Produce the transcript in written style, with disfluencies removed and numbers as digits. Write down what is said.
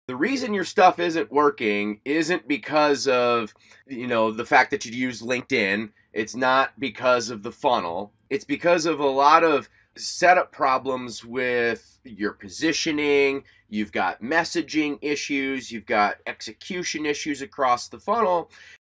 The reason your stuff isn't working isn't because of, the fact that you use LinkedIn. It's not because of the funnel. It's because of a lot of setup problems with your positioning. You've got messaging issues. You've got execution issues across the funnel.